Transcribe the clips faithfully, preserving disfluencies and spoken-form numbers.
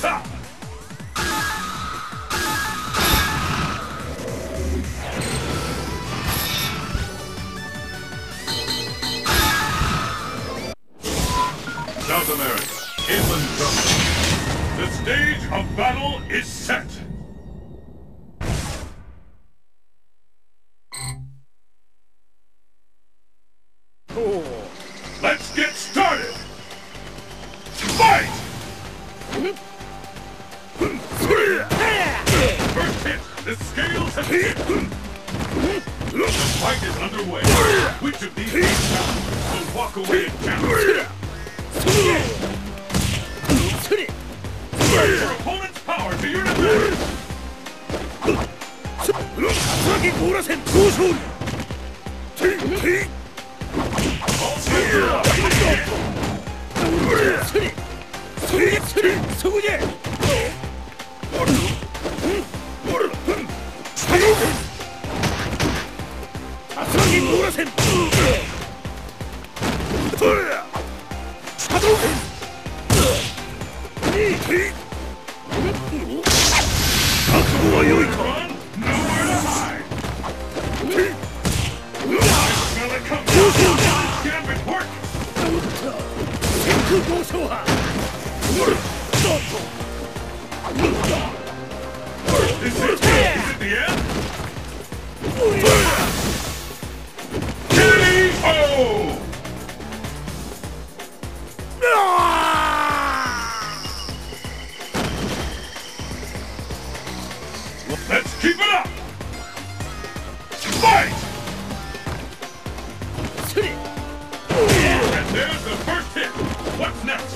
Ha! South America, inland jungle. The stage of battle is set. Oh. Let's get started. Fight! First hit, the scales have tipped. The fight is underway. Which of these eight challengers will walk away and count? Use your opponent's power to your advantage. All sides are up. Run, nowhere to hide. I smell it coming. Gambit work. Is it, is it the end? K O! Let's keep it up! Fight! And there's the first hit! What's next?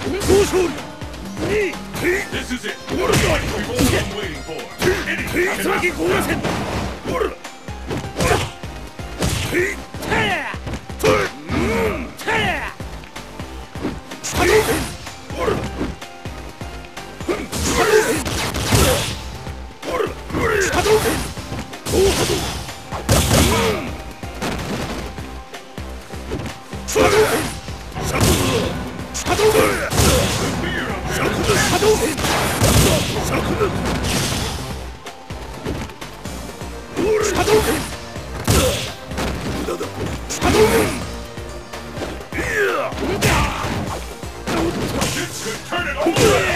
This is it! What a fight we've all been waiting for! Anything can happen! This could turn it over!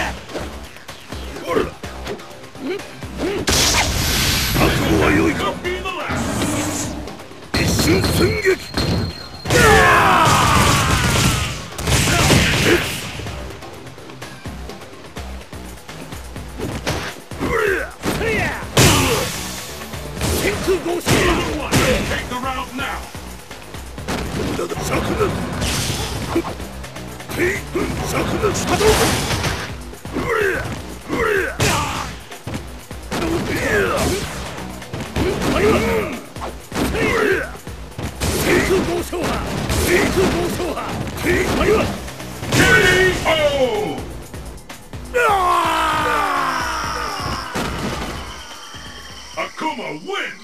Could be the last! Take the round now! K O! Akuma wins!